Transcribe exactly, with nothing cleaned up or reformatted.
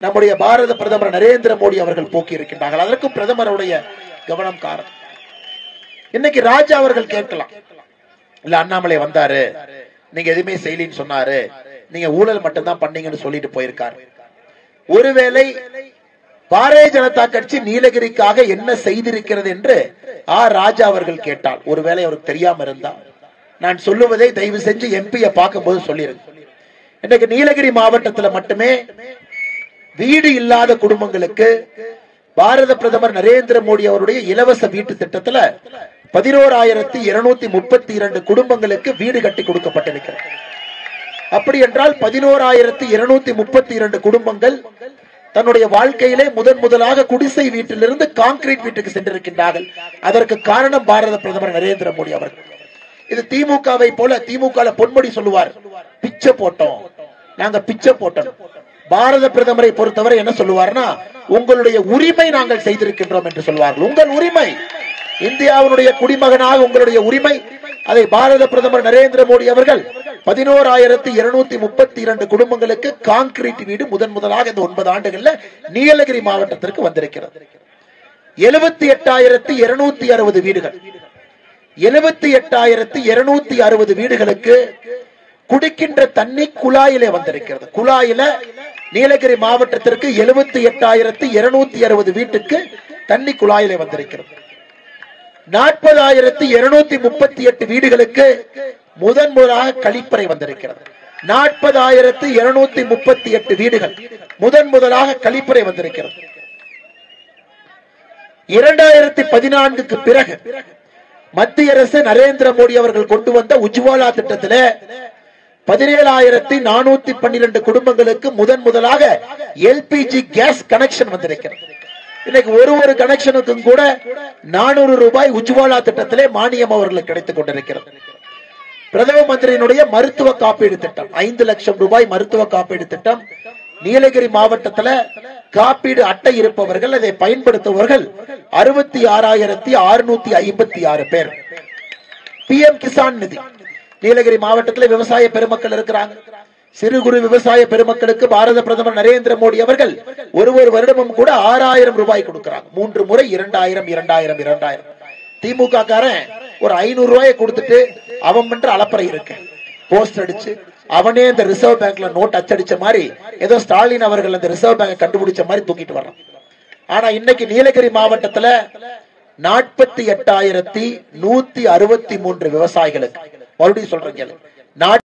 நம்முடைய பாரத பிரதமர் நரேந்திர மோடி அவர்கள் போக்கி இருக்கின்றார்கள். அதற்கும் பிரதமருடைய கவனம் காரணம். இன்னைக்கு ராஜா அவர்கள் கேட்கலாம், இல்ல அண்ணாமலை வந்தாரு, நீங்க எதுவுமே செய்யலின்னு சொன்னாரு, நீங்க ஊழல் மட்டும்தான் பண்ணீங்கன்னு சொல்லிட்டு போயிருக்காரு. ஒருவேளை பாரதிய ஜனதா கட்சி நீலகிரிக்காக என்ன செய்திருக்கிறது என்று ஆர் ராஜா அவர்கள் கேட்டால், ஒருவேளை அவருக்கு தெரியாம இருந்தா நான் சொல்லுவதை தயவு செஞ்சு எம்பியை பார்க்கும் போது சொல்லிருங்க. இன்னைக்கு நீலகிரி மாவட்டத்தில் மட்டுமே வீடு இல்லாத குடும்பங்களுக்கு பாரத பிரதமர் நரேந்திர மோடி அவருடைய இலவச வீட்டு திட்டத்துல பதினோராயிரத்தி இருநூத்தி முப்பத்தி இரண்டு குடும்பங்களுக்கு வீடு கட்டி கொடுக்கப்பட்டிருக்கிறது. அப்படி என்றால் பதினோராயிரத்தி இருநூத்தி முப்பத்தி இரண்டு குடும்பங்கள் தன்னுடைய வாழ்க்கையிலே முதன் முதலாக குடிசை வீட்டிலிருந்து கான்கிரீட் வீட்டுக்கு சென்றிருக்கின்றார்கள். அதற்கு காரணம் பாரத பிரதமர் நரேந்திர மோடி அவர்கள். இது திமுகவை போல, திமுக பொன்முடி சொல்லுவார், பிச்சை போட்டோம், நாங்க பிச்சை போட்டோம். பாரத பிரதமரை பொறுத்தவரை என்ன சொல்லுவார்னா, உங்களுடைய உரிமை நாங்கள் செய்திருக்கின்றோம் என்று சொல்வார்கள். உங்கள் உரிமை, இந்தியாவுடைய குடிமகனாக உங்களுடைய உரிமை. அதை பாரத பிரதமர் நரேந்திர மோடி அவர்கள் பதினோராயிரத்தி இருநூத்தி முப்பத்தி இரண்டு குடும்பங்களுக்கு கான்கிரீட் வீடு முதன் முதலாக இந்த ஒன்பது ஆண்டுகள்ல நீலகிரி மாவட்டத்திற்கு வந்திருக்கிறது. எழுபத்தி எட்டாயிரத்தி இருநூத்தி அறுபது வீடுகள், எழுபத்தி எட்டாயிரத்தி இருநூத்தி அறுபது வீடுகளுக்கு குடிக்கின்ற தண்ணி குழாயிலே வந்திருக்கிறது. குழாயில நீலகிரி மாவட்டத்திற்கு எழுபத்தி எட்டாயிரத்தி இருநூத்தி அறுபது வீட்டுக்கு தண்ணி குழாயிலே வந்திருக்கிறது. நாற்பதாயிரத்தி இருநூத்தி முப்பத்தி எட்டு வீடுகளுக்கு முதன் முதலாக கழிப்பறை வந்திருக்கிறது. நாற்பதாயிரத்தி இருநூத்தி முப்பத்தி எட்டு வீடுகள் முதன் முதலாக கழிப்பறை வந்திருக்கிறது. இரண்டாயிரத்தி பதினான்குக்கு பிறகு மத்திய அரசு நரேந்திர மோடி அவர்கள் கொண்டு வந்த உஜ்வாலா திட்டத்தில் பதினேழாயிரத்தி நானூத்தி பன்னிரண்டு குடும்பங்களுக்கு முதன் முதலாக எல்பிஜி கேஸ் கனெக்ஷன் வந்திருக்கிறது. இன்னைக்கு ஒரு ஒரு கனெக்ஷனுக்கும் கூட நானூறு ரூபாய் உஜ்வாலா திட்டத்திலே மானியம் அவர்களுக்கு கிடைத்துக் கொண்டிருக்கிறது. பிரதம மந்திரியினுடைய மருத்துவ காப்பீடு திட்டம், ஐந்து லட்சம் ரூபாய் மருத்துவ காப்பீடு திட்டம். நீலகிரி மாவட்டத்தில் காப்பீடு அட்டை இருப்பவர்கள், அதை பயன்படுத்துபவர்கள் அறுபத்தி ஆறாயிரத்தி அறுநூத்தி ஐம்பத்தி ஆறு பேர். பி எம் கிசான் நிதி, நீலகிரி மாவட்டத்தில் விவசாய பெருமக்கள் இருக்கிறாங்க. சிறு குறு விவசாய பெருமக்களுக்கு பாரத பிரதமர் நரேந்திர மோடி அவர்கள் ஒரு ஒரு வருடமும் கூட ஆறாயிரம் ரூபாய் கொடுக்கிறாங்க. மூன்று முறை இரண்டாயிரம் இரண்டாயிரம் இரண்டாயிரம். திமுக காரன் ஒரு ஐநூறு ரூபாயை கொடுத்துட்டு அவன் பண்ற அலப்பறை இருக்கு, போஸ்ட் அடிச்சு அவனே இந்த ரிசர்வ் பேங்க்ல நோட் அச்சடிச்ச மாதிரி ஏதோ ஸ்டாலின் அவர்கள் அந்த ரிசர்வ் பேங்க் கண்டுபிடிச்ச மாதிரி தூக்கிட்டு வர்றான். ஆனா இன்னைக்கு நீலகிரி மாவட்டத்துல நாற்பத்தி எட்டாயிரத்தி நூத்தி அறுபத்தி மூன்று விவசாயிகளுக்கு, மறுபடியும் சொல்றேன்,